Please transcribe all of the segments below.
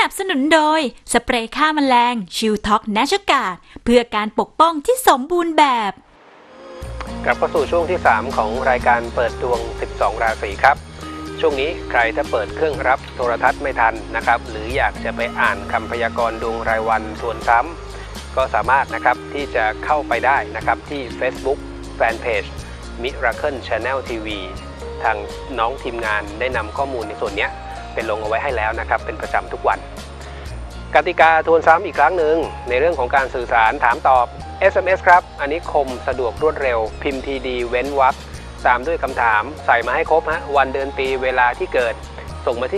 นับสนุนโดยสเปรย์ฆ่าแมลงชิลท็อกแนชการ์ดเพื่อการปกป้องที่สมบูรณ์แบบกลับเข้าสู่ช่วงที่ 3 ของรายการเปิดดวง 12 ราศีครับช่วงนี้ใครถ้าเปิดเครื่องรับโทรทัศน์ไม่ทันนะครับหรืออยากจะไปอ่านคำพยากรณ์ดวงรายวันทวนซ้ำก็สามารถนะครับที่จะเข้าไปได้นะครับที่ Facebook Fanpage Miracle Channel TV ทางน้องทีมงานได้นำข้อมูลในส่วนนี้เป็นลงเอาไว้ให้แล้วนะครับเป็นประจำทุกวันกติกาทวนซ้ำอีกครั้งหนึ่งในเรื่องของการสื่อสารถามตอบ SMS ครับอันนี้คมสะดวกรวดเร็วพิมพ์ทีดีเว้นวรรคตามด้วยคำถามใส่มาให้ครบฮะวันเดือนปีเวลาที่เกิดส่งมาที่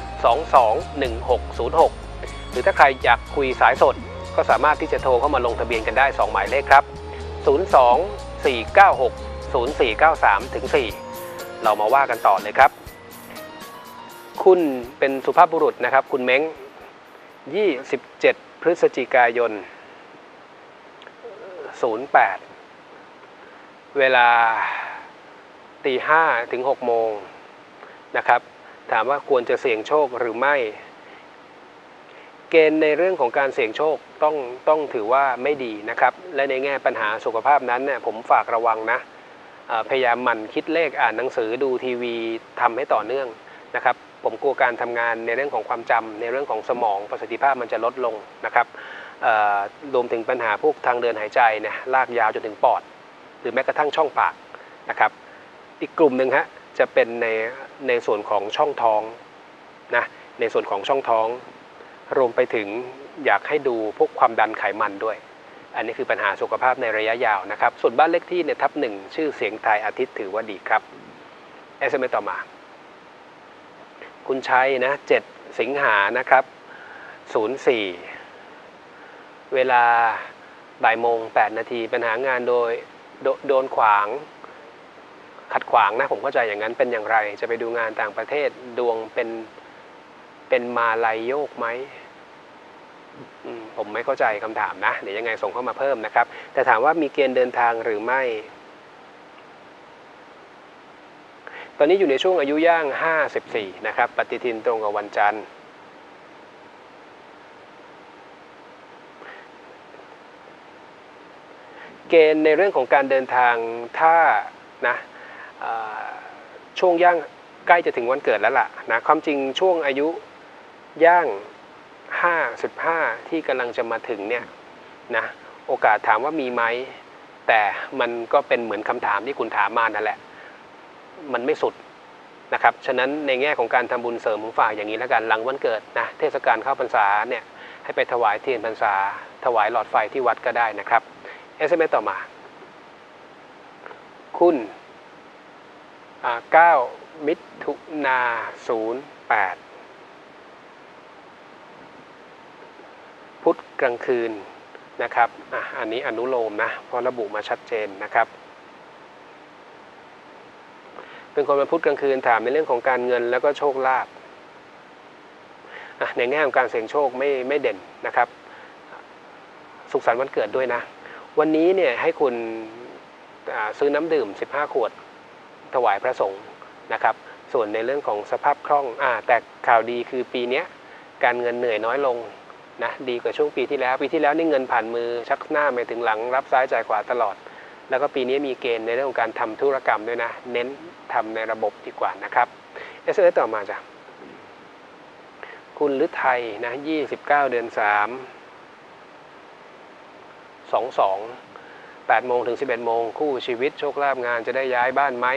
4221606 หรือถ้าใครอยากคุยสายสดก็สามารถที่จะโทรเข้ามาลงทะเบียนกันได้2หมายเลขครับ024960493ถึง4เรามาว่ากันต่อเลยครับคุณเป็นสุภาพบุรุษนะครับคุณเม้ง27 พฤศจิกายน 08 เวลา 5:00 ถึง 6 โมงนะครับถามว่าควรจะเสี่ยงโชคหรือไม่เกณฑ์ในเรื่องของการเสี่ยงโชคต้องถือว่าไม่ดีนะครับและในแง่ปัญหาสุขภาพนั้นเนี่ยผมฝากระวังนะพยายามหมั่นคิดเลขอ่านหนังสือดูทีวีทำให้ต่อเนื่องนะครับผมกลัวการทำงานในเรื่องของความจำในเรื่องของสมองประสิทธิภาพมันจะลดลงนะครับรวมถึงปัญหาพวกทางเดินหายใจเนี่ยลากยาวจนถึงปอดหรือแม้กระทั่งช่องปากนะครับอีกกลุ่มหนึ่งฮะจะเป็นในส่วนของช่องท้องนะในส่วนของช่องท้องรวมไปถึงอยากให้ดูพวกความดันไขมันด้วยอันนี้คือปัญหาสุขภาพในระยะยาวนะครับส่วนบ้านเลขที่เนี่ยทับ1ชื่อเสียงไทยอาทิตย์ถือว่าดีครับ SMS ต่อมาคุณชัยนะ7 สิงหานะครับ04 เวลาบ่ายโมง8 นาทีปัญหางานโดนขวางขัดขวางนะผมเข้าใจอย่างนั้นเป็นอย่างไรจะไปดูงานต่างประเทศดวงเป็นมาลายโยกไหมผมไม่เข้าใจคำถามนะเดี๋ยวยังไงส่งเข้ามาเพิ่มนะครับแต่ถามว่ามีเกณฑ์เดินทางหรือไม่ตอนนี้อยู่ในช่วงอายุย่าง54นะครับปฏิทินตรงกับวันจันทร์เกณฑ์ในเรื่องของการเดินทางถ้านะช่วงย่างใกล้จะถึงวันเกิดแล้วล่ะนะความจริงช่วงอายุย่าง55ที่กำลังจะมาถึงเนี่ยนะโอกาสถามว่ามีไหมแต่มันก็เป็นเหมือนคำถามที่คุณถามมานั่นแหละมันไม่สุดนะครับฉะนั้นในแง่ของการทำบุญเสริมผมฝากอย่างนี้แล้วกันหลังวันเกิดนะเทศกาลเข้าพรรษาเนี่ยให้ไปถวายเทียนพรรษาถวายหลอดไฟที่วัดก็ได้นะครับ SMS ต่อมาคุณ9 มิถุนา08 พุธกลางคืนนะครับอันนี้อนุโลมนะเพราะระบุมาชัดเจนนะครับเป็นคนวันพุธกลางคืนถามในเรื่องของการเงินแล้วก็โชคลาภในแง่ของการเสี่ยงโชคไม่เด่นนะครับสุขสันต์วันเกิดด้วยนะวันนี้เนี่ยให้คุณซื้อน้ำดื่ม15 ขวดถวายพระสงฆ์นะครับส่วนในเรื่องของสภาพคล่องแต่ข่าวดีคือปีนี้การเงินเหนื่อยน้อยลงนะดีกว่าช่วงปีที่แล้วนี่เงินผ่านมือชักหน้าไปถึงหลังรับซ้ายจ่ายขวาตลอดแล้วก็ปีนี้มีเกณฑ์ในเรื่องของการทำธุรกรรมด้วยนะเน้นทำในระบบดีกว่านะครับ SMS ต่อมาจ้ะคุณฤทัยนะ29 เดือน 3 22 8 โมงถึง 11 โมงคู่ชีวิตโชคลาภงานจะได้ย้ายบ้านไหม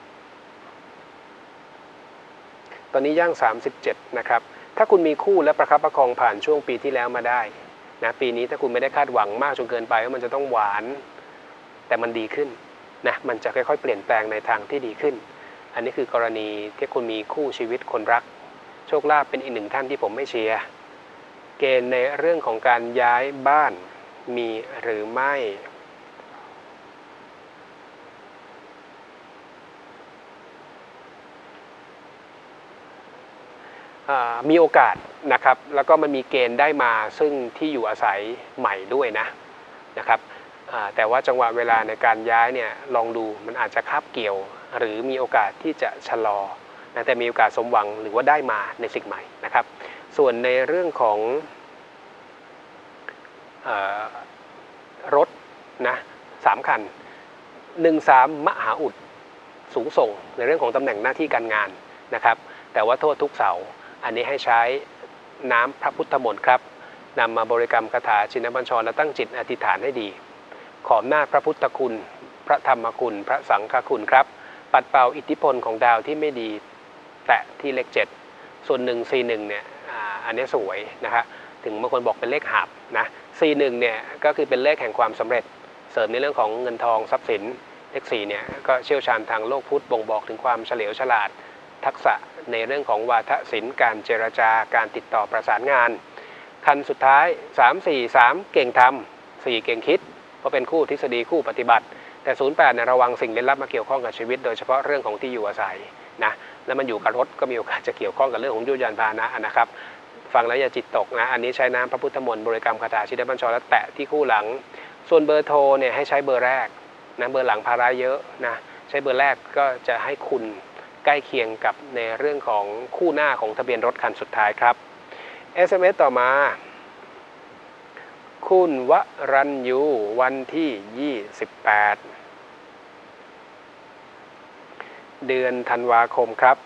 ตอนนี้ย่าง37นะครับถ้าคุณมีคู่และประคับประคองผ่านช่วงปีที่แล้วมาได้นะปีนี้ถ้าคุณไม่ได้คาดหวังมากจนเกินไปว่ามันจะต้องหวานแต่มันดีขึ้นนะมันจะค่อยๆเปลี่ยนแปลงในทางที่ดีขึ้นอันนี้คือกรณีที่คุณมีคู่ชีวิตคนรักโชคลาภเป็นอีกหนึ่งท่านที่ผมไม่เชียร์เกณฑ์ในเรื่องของการย้ายบ้านมีหรือไม่มีโอกาสนะครับแล้วก็มันมีเกณฑ์ได้มาซึ่งที่อยู่อาศัยใหม่ด้วยนะครับแต่ว่าจังหวะเวลาในการย้ายเนี่ยลองดูมันอาจจะคาบเกี่ยวหรือมีโอกาสที่จะชะลอแต่มีโอกาสสมหวังหรือว่าได้มาในสิ่งใหม่นะครับส่วนในเรื่องของรถนะ3 คัน13 มหาอุดสูงส่งในเรื่องของตำแหน่งหน้าที่การงานนะครับแต่ว่าโทษทุกเสาร์อันนี้ให้ใช้น้ำพระพุทธมนต์ครับนำมาบริกรรมคาถาชินบัญชรและตั้งจิตอธิษฐานให้ดีขอบหน้าพระพุทธคุณพระธรรมคุณพระสังฆคุณครับปัดเป่าอิทธิพลของดาวที่ไม่ดีแตะที่เลข7ส่วน141เนี่ยอันนี้สวยนะฮะถึงบางคนบอกเป็นเลขหับนะ41เนี่ยก็คือเป็นเลขแห่งความสำเร็จเสริมในเรื่องของเงินทองทรัพย์สินเลข4เนี่ยก็เชี่ยวชาญทางโลกพุทธบ่งบอกถึงความเฉลียวฉลาดทักษะในเรื่องของวาทศิลป์การเจรจาการติดต่อประสานงานคันสุดท้าย343เก่งทำ4เก่งคิดเพราะเป็นคู่ทฤษฎีคู่ปฏิบัติแต่08เนี่ยระวังสิ่งลึกลับมาเกี่ยวข้องกับชีวิตโดยเฉพาะเรื่องของที่อยู่อาศัยนะแล้วมันอยู่กับรถก็มีโอกาสจะเกี่ยวข้องกับเรื่องของยุทธยานพาหนะนะครับฟังแล้วอย่าจิตตกนะอันนี้ใช้น้ำพระพุทธมนต์บริกรรมคาถาชินบัญชรและแตะที่คู่หลังส่วนเบอร์โทรเนี่ยให้ใช้เบอร์แรกนะเบอร์หลังภาระเยอะนะใช้เบอร์แรกก็จะให้คุณใกล้เคียงกับในเรื่องของคู่หน้าของทะเบียนรถคันสุดท้ายครับ SMS ต่อมาคุณวรัญยูวันที่28เดือนธันวาคมครับ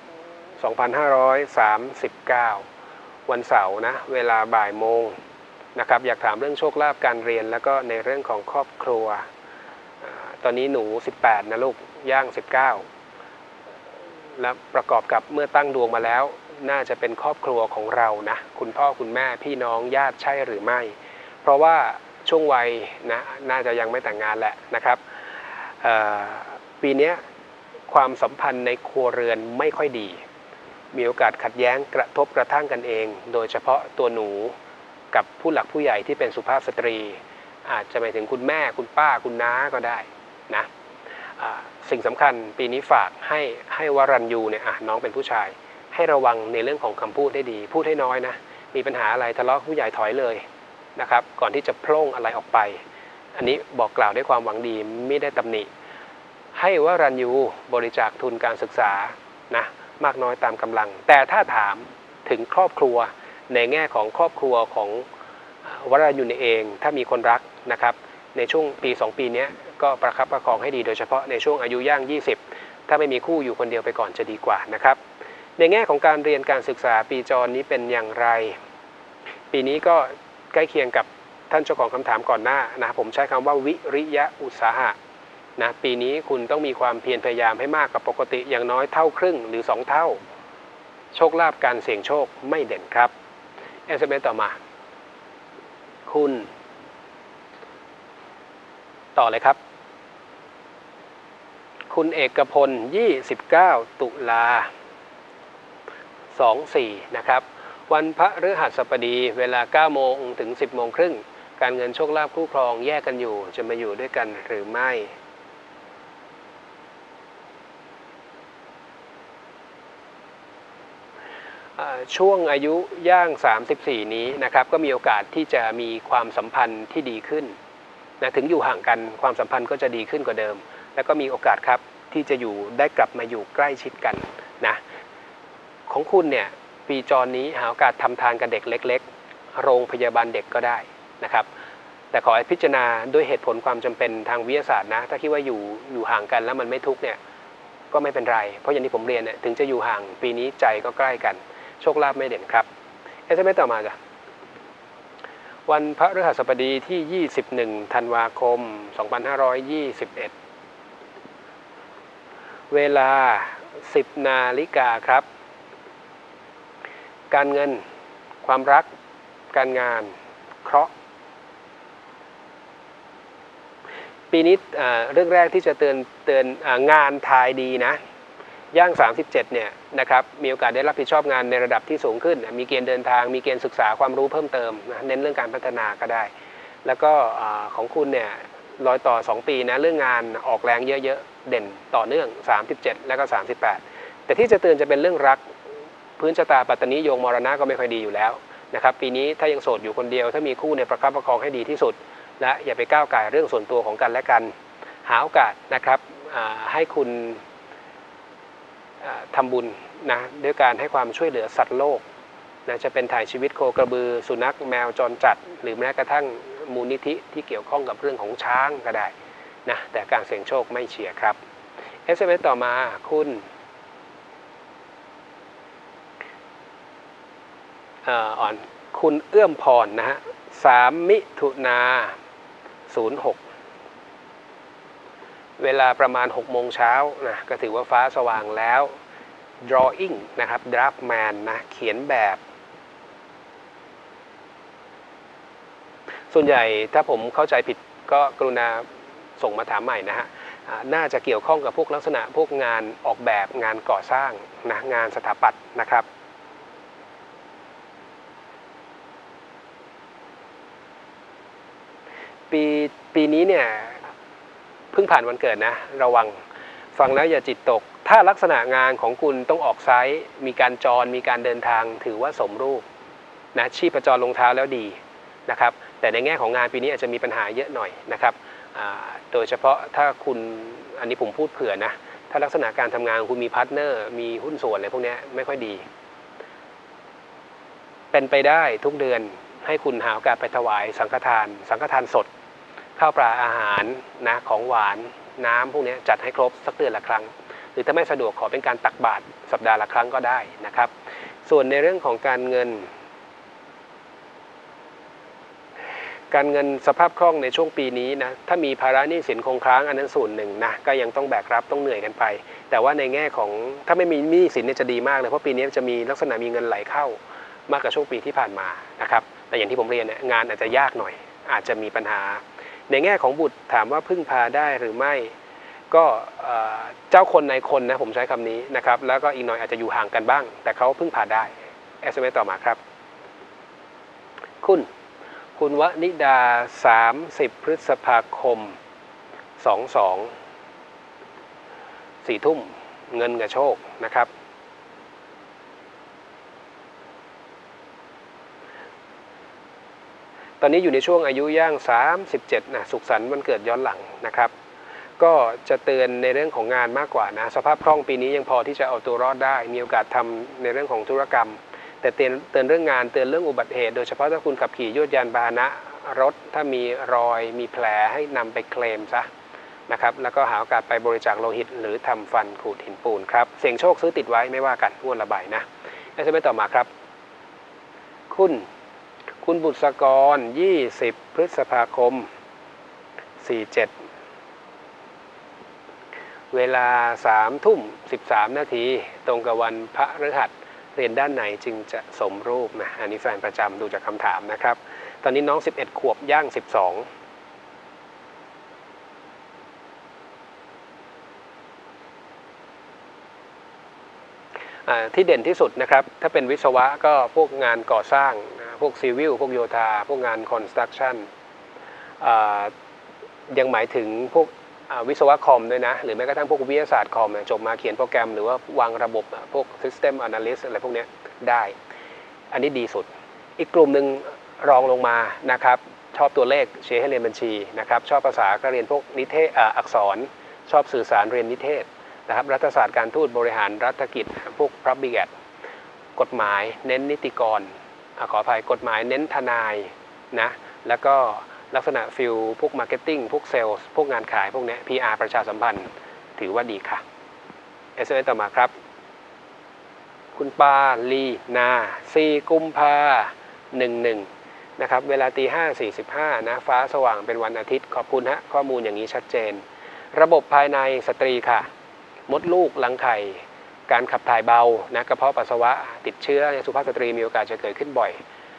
2539วันเสาร์นะเวลาบ่ายโมงนะครับอยากถามเรื่องโชคลาภการเรียนแล้วก็ในเรื่องของครอบครัวตอนนี้หนู18นะลูกย่าง19และประกอบกับเมื่อตั้งดวงมาแล้วน่าจะเป็นครอบครัวของเรานะคุณพ่อคุณแม่พี่น้องญาติใช่หรือไม่เพราะว่าช่วงวัยนะน่าจะยังไม่แต่งงานแหละนะครับปีนี้ความสัมพันธ์ในครัวเรือนไม่ค่อยดีมีโอกาสขัดแย้งกระทบกระทั่งกันเองโดยเฉพาะตัวหนูกับผู้หลักผู้ใหญ่ที่เป็นสุภาพสตรีอาจจะหมายถึงคุณแม่คุณป้าคุณน้าก็ได้นะสิ่งสำคัญปีนี้ฝากให้วรัญยูเนี่ยน้องเป็นผู้ชายให้ระวังในเรื่องของคำพูดให้ดีพูดให้น้อยนะมีปัญหาอะไรทะเลาะผู้ใหญ่ถอยเลยนะครับก่อนที่จะโพล่งอะไรออกไปอันนี้บอกกล่าวด้วยความหวังดีไม่ได้ตำหนิให้วรัญยูบริจาคทุนการศึกษานะมากน้อยตามกำลังแต่ถ้าถามถึงครอบครัวในแง่ของครอบครัวของวรัญยูเองถ้ามีคนรักนะครับในช่วงปี2ปีนี้ก็ประคับประคองให้ดีโดยเฉพาะในช่วงอายุย่าง20ถ้าไม่มีคู่อยู่คนเดียวไปก่อนจะดีกว่านะครับในแง่ของการเรียนการศึกษาปีจรนี้เป็นอย่างไรปีนี้ก็ใกล้เคียงกับท่านเจ้าของคำถามก่อนหน้านะผมใช้คำว่าวิริยะอุตสาหะนะปีนี้คุณต้องมีความเพียรพยายามให้มากกว่าปกติอย่างน้อยเท่าครึ่งหรือ2เท่าโชคลาภการเสี่ยงโชคไม่เด่นครับ SMS ต่อมาคุณต่อเลยครับคุณเอกพล29ตุลา24นะครับวันพฤหัสบดีเวลา 9 โมงถึง 10 โมงครึ่งการเงินโชคลาภคู่ครองแยกกันอยู่จะมาอยู่ด้วยกันหรือไม่ช่วงอายุย่าง34นี้นะครับก็มีโอกาสที่จะมีความสัมพันธ์ที่ดีขึ้นนะถึงอยู่ห่างกันความสัมพันธ์ก็จะดีขึ้นกว่าเดิมแล้วก็มีโอกาสครับที่จะอยู่ได้กลับมาอยู่ใกล้ชิดกันนะของคุณเนี่ยปีจรนี้หาโอกาสทำทานกับเด็กเล็กๆโรงพยาบาลเด็กก็ได้นะครับแต่ขอให้พิจารณาด้วยเหตุผลความจำเป็นทางวิทยาศาสตร์นะถ้าคิดว่าอยู่ห่างกันแล้วมันไม่ทุกข์เนี่ยก็ไม่เป็นไรเพราะอย่างที่ผมเรียนเนี่ยถึงจะอยู่ห่างปีนี้ใจก็ใกล้กันโชคลาภไม่เด่นครับSMS ต่อมาจ้ะวันพฤหัสบดีที่21ธันวาคม2521เวลา 10 นาฬิกาครับการเงินความรักการงานเคราะห์ปีนี้เรื่องแรกที่จะเตือนงานทายดีนะย่าง37เนี่ยนะครับมีโอกาสได้รับผิดชอบงานในระดับที่สูงขึ้นมีเกณฑ์เดินทางมีเกณฑ์ศึกษาความรู้เพิ่มเติมนะเน้นเรื่องการพัฒนาก็ได้แล้วก็ของคุณเนี่ยรอยต่อ2ปีนะเรื่องงานออกแรงเยอะๆเด่นต่อเนื่อง37แล้วก็38แต่ที่จะเตือนจะเป็นเรื่องรักพื้นชะตาปัตตนิโยงมรณะก็ไม่ค่อยดีอยู่แล้วนะครับปีนี้ถ้ายังโสดอยู่คนเดียวถ้ามีคู่เนี่ยประคับประคองให้ดีที่สุดและอย่าไปก้าวไก่เรื่องส่วนตัวของกันและกันหาโอกาสนะครับให้คุณทำบุญนะด้วยการให้ความช่วยเหลือสัตว์โลกนะจะเป็นถ่ายชีวิตโคกระบือสุนัขแมวจรจัดหรือแม้กระทั่งมูลนิธิที่เกี่ยวข้องกับเรื่องของช้างก็ได้นะแต่การเสี่ยงโชคไม่เชียร์ครับ SMS ต่อมาคุณคุณเอื้อมพรนะฮะ3 มิถุนา06เวลาประมาณ6 โมงเช้านะก็ถือว่าฟ้าสว่างแล้ว drawing นะครับ draftman นะเขียนแบบส่วนใหญ่ถ้าผมเข้าใจผิดก็กรุณาส่งมาถามใหม่นะฮะน่าจะเกี่ยวข้องกับพวกลักษณะพวกงานออกแบบงานก่อสร้างนะงานสถาปัตย์นะครับปีนี้เนี่ยเพิ่งผ่านวันเกิดนะระวังฟังแล้วอย่าจิตตกถ้าลักษณะงานของคุณต้องออกไซต์มีการจรมีการเดินทางถือว่าสมรูปนะชีพจรลงเท้าแล้วดีนะครับแต่ในแง่ของงานปีนี้อาจจะมีปัญหาเยอะหน่อยนะครับโดยเฉพาะถ้าคุณอันนี้ผมพูดเผื่อนะถ้าลักษณะการทำงานคุณมีพาร์ทเนอร์มีหุ้นส่วนอะไรพวกนี้ไม่ค่อยดีเป็นไปได้ทุกเดือนให้คุณหาโอกาสไปถวายสังฆทานสดข้าวปลาอาหารนะของหวานน้ำพวกนี้จัดให้ครบสักเดือนละครั้งหรือถ้าไม่สะดวกขอเป็นการตักบาตรสัปดาห์ละครั้งก็ได้นะครับส่วนในเรื่องของการเงินสภาพคล่องในช่วงปีนี้นะถ้ามีภาระหนี้สินคงค้างอันนั้นส่วนหนึ่งนะก็ยังต้องแบกรับต้องเหนื่อยกันไปแต่ว่าในแง่ของถ้าไม่มีหนี้สินเนี่ยจะดีมากเลยเพราะปีนี้จะมีลักษณะมีเงินไหลเข้ามากกว่าช่วงปีที่ผ่านมานะครับแต่อย่างที่ผมเรียนเนี่ยงานอาจจะยากหน่อยอาจจะมีปัญหาในแง่ของบุตรถามว่าพึ่งพาได้หรือไม่ก็เจ้าคนในคนนะผมใช้คำนี้นะครับแล้วก็อีกหน่อยอาจจะอยู่ห่างกันบ้างแต่เขาพึ่งพาได้ SMS ต่อมาครับคุณวนิดา30 พฤษภาคม22 4 ทุ่มเงินกับโชคนะครับตอนนี้อยู่ในช่วงอายุย่าง37นะสุขสันต์วันเกิดย้อนหลังนะครับก็จะเตือนในเรื่องของงานมากกว่านะสภาพคล่องปีนี้ยังพอที่จะเอาตัวรอดได้มีโอกาสทำในเรื่องของธุรกรรมแต่เตือนเรื่องงานเตือนเรื่องอุบัติเหตุโดยเฉพาะถ้าคุณขับขี่ยวดยานพาหนะรถถ้ามีรอยมีแผลให้นำไปเคลมซะนะครับแล้วก็หาโอกาสไปบริจาคโลหิตหรือทำฟันขูดหินปูนครับเสี่ยงโชคซื้อติดไว้ไม่ว่ากันงวดละใบนะSMS ต่อมาครับคุณบุษกร20 พฤษภาคม47เวลา3 ทุ่ม 13 นาทีตรงกับวันพฤหัสเรียนด้านไหนจึงจะสมรูปนะอันนี้แฟนประจำดูจากคำถามนะครับตอนนี้น้อง11 ขวบย่าง12ที่เด่นที่สุดนะครับถ้าเป็นวิศวะก็พวกงานก่อสร้างพวกซีวิลพวกโยธาพวกงานคอนสตรักชั่นยังหมายถึงพวกวิศวะคอมด้วยนะหรือแม้กระทั่งพวกวิทยาศาสตร์คอมจบมาเขียนโปรแกรมหรือว่าวางระบบพวก System Analyst อะไรพวกนี้ได้อันนี้ดีสุดอีกกลุ่มหนึ่งรองลงมานะครับชอบตัวเลขเชียร์ให้เรียนบัญชีนะครับชอบภาษาก็เรียนพวกนิเทศอักษรชอบสื่อสารเรียนนิเทศนะครับรัฐศาสตร์การทูตบริหารรัฐกิจพวก Public Ad กฎหมายเน้นนิติกรขออภัยกฎหมายเน้นทนายนะแล้วก็ลักษณะฟิลพวกมาร์เก็ตติ้งพวกเซลล์พวกงานขายพวกนี้ PR ประชาสัมพันธ์ถือว่าดีค่ะ SMS ต่อมาครับคุณปาลีนา4 กุมภา11นะครับเวลา5:45นะฟ้าสว่างเป็นวันอาทิตย์ขอบคุณฮะข้อมูลอย่างนี้ชัดเจนระบบภายในสตรีค่ะมดลูกรังไข่การขับถ่ายเบานะกระเพาะปัสสาวะติดเชื้อในสุภาพสตรีมีโอกาสจะเกิดขึ้นบ่อย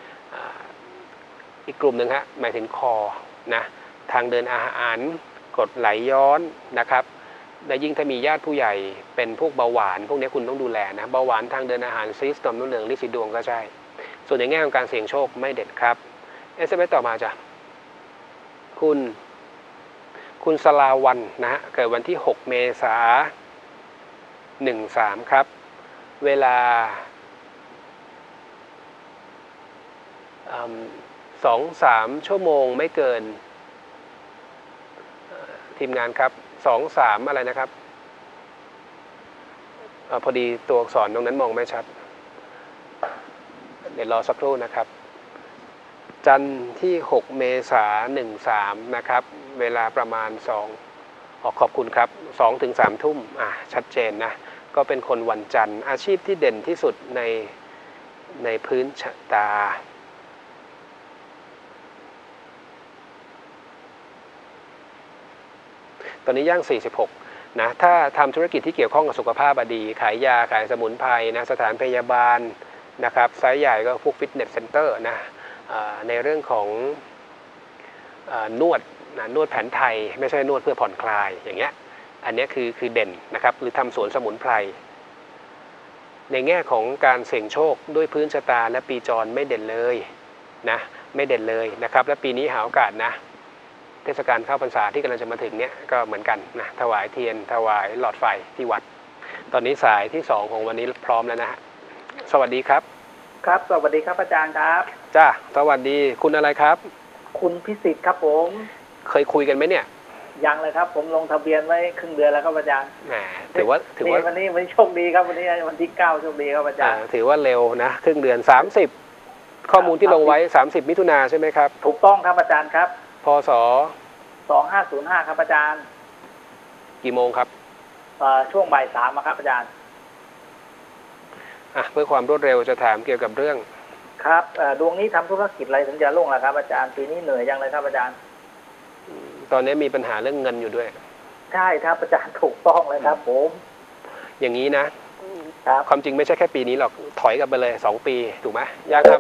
อีกกลุ่มหนึ่งฮะหมายถึงคอนะทางเดินอาหารกรดไหลย้อนนะครับและยิ่งถ้ามีญาติผู้ใหญ่เป็นพวกเบาหวานพวกนี้คุณต้องดูแลนะเบาหวานทางเดินอาหารซีสต์ต่อมน้ำเหลืองลินสีดวงก็ใช่ส่วนในแง่ของการเสี่ยงโชคไม่เด็ดครับ SMS ต่อมาจ้ะคุณสลาวันนะฮะเกิดวันที่6 เมษายน13ครับเวลา2-3 ชั่วโมงไม่เกินทีมงานครับ2-3อะไรนะครับพอดีตัวอักษรตรงนั้นมองไม่ชัดเดี๋ยวรอสักครู่นะครับจันทร์ที่6 เมษายน13นะครับเวลาประมาณ2ขอบคุณครับ2 ถึง 3 ทุ่มชัดเจนนะก็เป็นคนวันจันทร์อาชีพที่เด่นที่สุดในพื้นชะตาตอนนี้ย่าง46นะถ้าทำธุรกิจที่เกี่ยวข้องกับสุขภาพดีขายยาขายสมุนไพรนะสถานพยาบาลนะครับไซส์ใหญ่ก็พวกฟิตเนสเซ็นเตอร์นะในเรื่องของนวดนวดแผนไทยไม่ใช่นวดเพื่อผ่อนคลายอย่างเงี้ยอันนี้คือเด่นนะครับหรือทำสวนสมุนไพรในแง่ของการเสี่ยงโชคด้วยพื้นชะตาและปีจรไม่เด่นเลยนะไม่เด่นเลยนะครับและปีนี้หาโอกาสนะเทศกาลเข้าพรรษาที่กำลังจะมาถึงเนี้ยก็เหมือนกันนะถวายเทียนถวายหลอดไฟที่วัดตอนนี้สายที่2ของวันนี้พร้อมแล้วนะฮะสวัสดีครับครับสวัสดีครับอาจารย์ครับจ้าสวัสดีคุณอะไรครับคุณพิสิทธิ์ครับผมเคยคุยกันไหมเนี่ยยังเลยครับผมลงทะเบียนไว้ครึ่งเดือนแล้วครับอาจารย์ถือว่าวันนี้โชคดีครับวันนี้วันที่9โชคดีครับอาจารย์ถือว่าเร็วนะครึ่งเดือน30ข้อมูลที่ลงไว้30มิถุนาใช่ไหมครับถูกต้องครับอาจารย์ครับพศ 2505ครับอาจารย์กี่โมงครับช่วงบ่าย 3ครับอาจารย์เพื่อความรวดเร็วจะถามเกี่ยวกับเรื่องครับดวงนี้ทำธุรกิจอะไรถึงจะรุ่งล่ะครับอาจารย์ปีนี้เหนื่อยยังเลยครับอาจารย์ตอนนี้มีปัญหาเรื่องเงินอยู่ด้วยใช่ครับอาจารย์ถูกต้องเลยครับผมอย่างนี้นะความจริงไม่ใช่แค่ปีนี้หรอกถอยกลับไปเลย2 ปีถูกไหมย่าง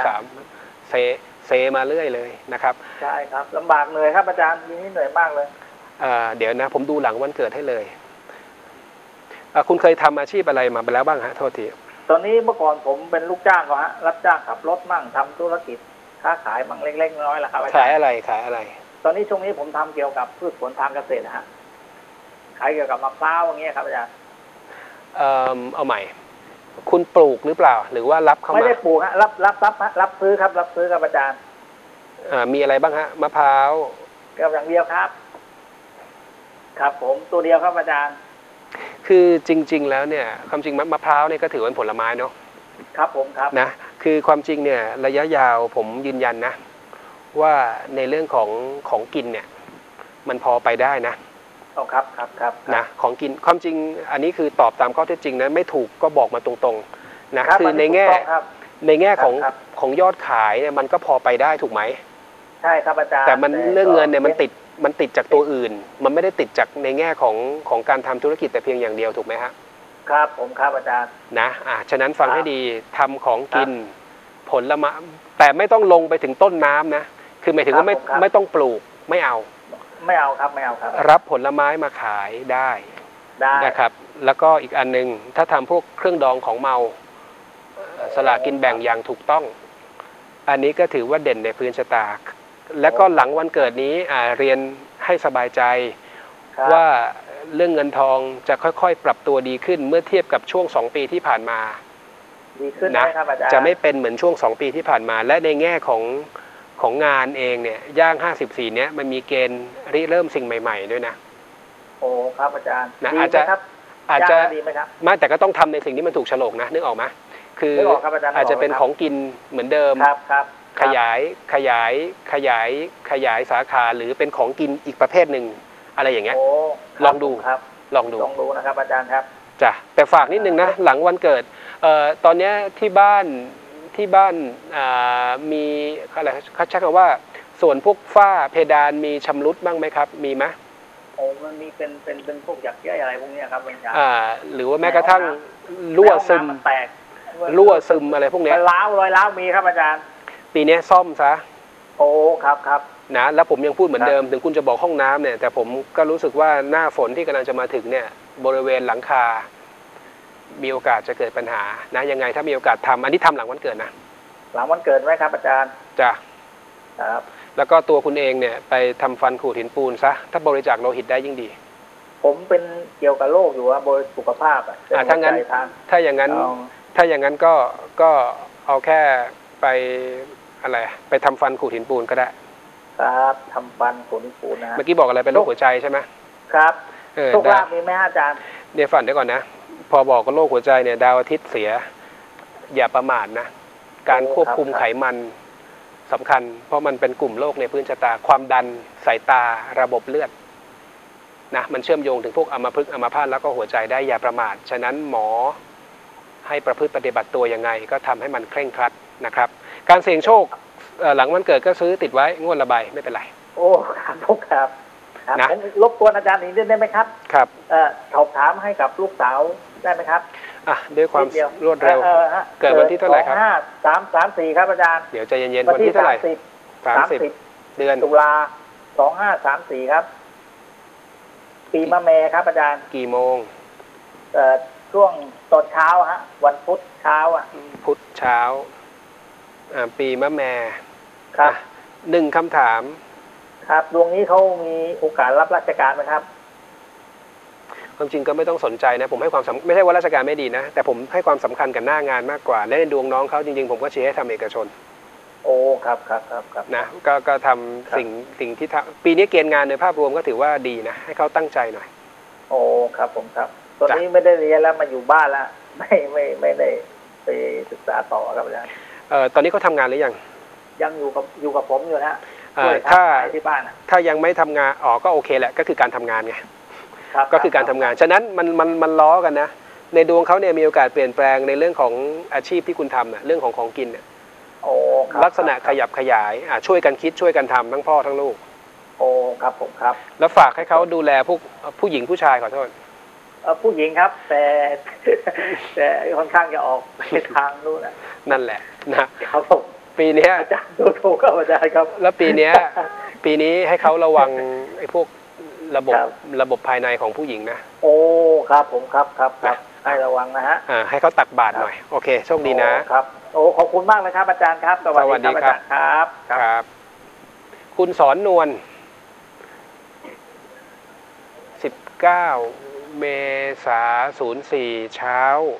5253เซมาเรื่อยเลยนะครับใช่ครับลำบากเหนื่อยครับอาจารย์ปีนี้เหนื่อยมากเลยเดี๋ยวนะผมดูหลังวันเกิดให้เลยคุณเคยทำอาชีพอะไรมาไปแล้วบ้างฮะโทษทีตอนนี้เมื่อก่อนผมเป็นลูกจ้างก็ฮะรับจ้างขับรถมั่งทำธุรกิจค้าขายมั่งเล็กๆน้อยๆแหละครับขายอะไรตอนนี้ช่วงนี้ผมทำเกี่ยวกับพืชผลทางเกษตรฮะขายเกี่ยวกับมะพร้าวอย่างเงี้ยครับอาจารย์เอาใหม่คุณปลูกหรือเปล่าหรือว่ารับเข้ามาไม่ได้ปลูกฮะรับซื้อครับรับซื้อครับอาจารย์มีอะไรบ้างฮะมะพร้าวก็อย่างเดียวครับครับผมตัวเดียวครับอาจารย์คือจริงๆแล้วเนี่ยความจริงมะพร้าวเนี่ยก็ถือเป็นผลไม้เนาะครับผมครับนะคือความจริงเนี่ยระยะยาวผมยืนยันนะว่าในเรื่องของกินเนี่ยมันพอไปได้นะครับนะของกินความจริงอันนี้คือตอบตามข้อเท็จจริงนะไม่ถูกก็บอกมาตรงๆนะคือในแง่ของยอดขายเนี่ยมันก็พอไปได้ถูกไหมใช่ครับอาจารย์แต่มันเรื่องเงินเนี่ยมันติดจากตัวอื่นมันไม่ได้ติดจากในแง่ของการทำธุรกิจแต่เพียงอย่างเดียวถูกไหมฮะครับผมครับอาจารย์นะฉะนั้นฟังให้ดีทำของกินผลไม้แต่ไม่ต้องลงไปถึงต้นน้ำนะคือหมายถึงว่าไม่ต้องปลูกไม่เอาครับรับผลไม้มาขายได้นะครับแล้วก็อีกอันนึงถ้าทำพวกเครื่องดองของเมาสลากกินแบ่งอย่างถูกต้องอันนี้ก็ถือว่าเด่นในพื้นชะตาแล้วก็หลังวันเกิดนี้เรียนให้สบายใจว่าเรื่องเงินทองจะค่อยๆปรับตัวดีขึ้นเมื่อเทียบกับช่วง2 ปีที่ผ่านมาดีขึ้นนะจะไม่เป็นเหมือนช่วง2 ปีที่ผ่านมาและในแง่ของงานเองเนี่ยย่าง54เนี้ยมันมีเกณฑ์ริเริ่มสิ่งใหม่ๆด้วยนะโอ้ครับอาจารย์ดีไหมครับอาจจะดีไหมครับไม่แต่ก็ต้องทำในสิ่งที่มันถูกโฉลกนะนึกออกไหมคืออาจจะเป็นของกินเหมือนเดิมครับขยายสาขาหรือเป็นของกินอีกประเภทหนึ่งอะไรอย่างเงี้ยลองดูลองดูนะครับอาจารย์ครับจ้ะแต่ฝากนิดนึงนะหลังวันเกิดตอนนี้ที่บ้านมีอะไรเขาใช้คำว่าส่วนพวกฝ้าเพดานมีชำรุดบ้างไหมครับมีไหมมันมีเป็นพวกหยักเยื่ออะไรพวกนี้ครับอาจารย์หรือว่าแม้กระทั่งรั่วซึมอะไรพวกนี้รอยร้าวมีครับอาจารย์ปีนี้ซ่อมซะโอ้ครับนะแล้วผมยังพูดเหมือนเดิมถึงคุณจะบอกห้องน้ำเนี่ยแต่ผมก็รู้สึกว่าหน้าฝนที่กำลังจะมาถึงเนี่ยบริเวณหลังคามีโอกาสจะเกิดปัญหานะยังไงถ้ามีโอกาสทำอันนี้ทำหลังวันเกิดนะหลังวันเกิดไหมครับอาจารย์จ้ะครับแล้วก็ตัวคุณเองเนี่ยไปทำฟันขูดหินปูนซะถ้าบริจาคโลหิตได้ยิ่งดีผมเป็นเกี่ยวกับโรคอยู่ว่าบริสุขภาพถ้าอย่างนั้นก็เอาแค่ไปอะไรไปทำฟันขูดหินปูนก็ได้ครับทำฟันขูดหินปูนนะเมื่อกี้บอกอะไรเป็นโรคหัวใจใช่ไหมครับโชคลาภมีไหมอาจารย์เดี๋ยวฝันเดี๋ยวก่อนนะพอบอกว่าโรคหัวใจเนี่ยดาวอาทิตย์เสียอย่าประมาทนะการควบคุมไขมันสำคัญเพราะมันเป็นกลุ่มโรคในพื้นชะตาความดันสายตาระบบเลือดนะมันเชื่อมโยงถึงพวกอัมพฤกษ์อัมพาตแล้วก็หัวใจได้อย่าประมาทฉะนั้นหมอให้ประพฤติปฏิบัติตัวยังไงก็ทำให้มันเคร่งครัดนะครับการเสี่ยงโชคหลังวันเกิดก็ซื้อติดไว้งวดละใบไม่เป็นไรโอ้ครับครับนะรบกวนอาจารย์อีกนิดได้ไหมครับครับสอบถามให้กับลูกสาวได้ไหมครับด้วยความรวดเร็วเกิดวันที่เท่าไหร่ครับ 2534ครับอาจารย์เดี๋ยวใจเย็นๆวันที่เท่าไหร่30เดือนตุลา2534ครับปีมะแม่ครับอาจารย์กี่โมงช่วงตอนเช้าฮะวันพุธเช้าพุธเช้าปีมะแม่ครับ 1คำถามครับดวงนี้เขามีโอกาสรับราชการไหมครับความจริงก็ไม่ต้องสนใจนะผมให้ความไม่ใช่ว่าราชการไม่ดีนะแต่ผมให้ความสำคัญกับหน้างานมากกว่าและในดวงน้องเขาจริงๆผมก็เชียร์ให้ทำเอกชนโอ้ครับนะก็ทำสิ่งที่ปีนี้เกณฑ์งานในภาพรวมก็ถือว่าดีนะให้เขาตั้งใจหน่อยโอ้ครับผมครับตอนนี้ไม่ได้เรียนแล้วมาอยู่บ้านแล้วไม่ได้ไปศึกษาต่อครับอาจารย์ตอนนี้เขาทำงานหรือยังอยู่กับผมอยู่นะถ้าที่บ้านถ้ายังไม่ทำงานก็โอเคแหละก็คือการทำงานไงก็คือการทำงานฉะนั้นมันล้อกันนะในดวงเขาเนี่ยมีโอกาสเปลี่ยนแปลงในเรื่องของอาชีพที่คุณทำเรื่องของกินเนี่ยลักษณะขยับขยายช่วยกันคิดช่วยกันทำทั้งพ่อทั้งลูกโอ้ครับผมครับแล้วฝากให้เขาดูแลผู้หญิงผู้ชายขอโทษผู้หญิงครับแต่ค่อนข้างจะออกไปทางนู้นนั่นแหละนะครับผมปีนี้อาจารย์ถูกครับอาจารย์ครับแล้วปีนี้ให้เขาระวังไอ้พวกระบบภายในของผู้หญิงนะโอ้ครับผมครับให้ระวังนะฮะให้เขาตักบาตรหน่อยโอเคโชคดีนะครับโอ้ขอบคุณมากเลยครับอาจารย์ครับสวัสดีครับครับคุณสอนนวล19 เมษายน 04 เช้า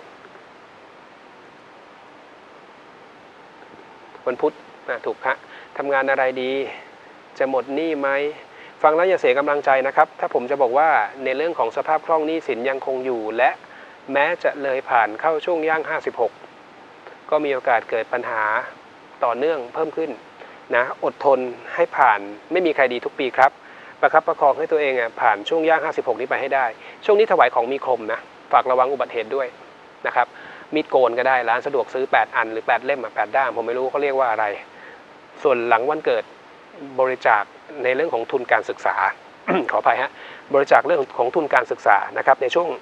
วันพุธถูกฮะทำงานอะไรดีจะหมดหนี้ไหมฟังแล้วอย่าเสียกำลังใจนะครับถ้าผมจะบอกว่าในเรื่องของสภาพคล่องหนี้สินยังคงอยู่และแม้จะเลยผ่านเข้าช่วงย่าง56ก็มีโอกาสเกิดปัญหาต่อเนื่องเพิ่มขึ้นนะอดทนให้ผ่านไม่มีใครดีทุกปีครับประคับประคองให้ตัวเองผ่านช่วงย่าง56นี้ไปให้ได้ช่วงนี้ถวายของมีคมนะฝากระวังอุบัติเหตุด้วยนะครับมีดโกนก็ได้ร้านสะดวกซื้อ8อันหรือ8เล่ม8ด้ามผมไม่รู้เขาเรียกว่าอะไรส่วนหลังวันเกิดบริจาคในเรื่องของทุนการศึกษา ขออภัยฮะบริจาคเรื่องของทุนการศึกษานะครับในช่วง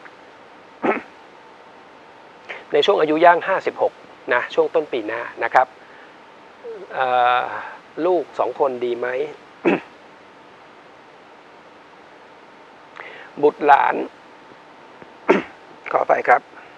อายุย่าง56นะช่วงต้นปีหน้านะครับลูก2คนดีไหม บุตรหลาน ขออภัยครับ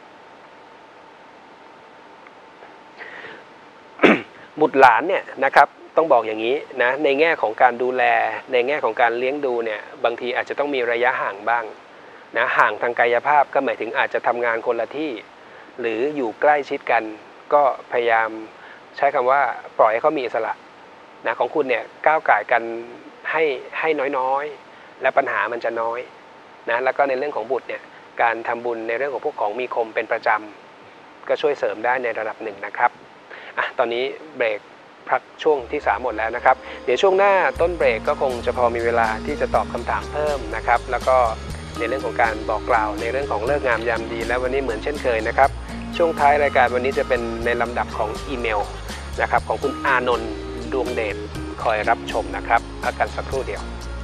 บุตรหลานเนี่ยนะครับต้องบอกอย่างนี้นะในแง่ของการดูแลในแง่ของการเลี้ยงดูเนี่ยบางทีอาจจะต้องมีระยะห่างบ้างนะห่างทางกายภาพก็หมายถึงอาจจะทำงานคนละที่หรืออยู่ใกล้ชิดกันก็พยายามใช้คำว่าปล่อยให้เขามีอิสระนะของคุณเนี่ยก้าวก่ายกันให้น้อยๆและปัญหามันจะน้อยนะแล้วก็ในเรื่องของบุตรเนี่ยการทำบุญในเรื่องของพวกของมีคมเป็นประจำก็ช่วยเสริมได้ในระดับหนึ่งนะครับตอนนี้เบรกพักช่วงที่3หมดแล้วนะครับเดี๋ยวช่วงหน้าต้นเบรกก็คงจะพอมีเวลาที่จะตอบคำถามเพิ่มนะครับแล้วก็ในเรื่องของการบอกกล่าวในเรื่องของเลิกงามยามดีและวันนี้เหมือนเช่นเคยนะครับช่วงท้ายรายการวันนี้จะเป็นในลำดับของอีเมลนะครับของคุณอานนท์ดวงเดชคอยรับชมนะครับพักกันสักครู่เดียว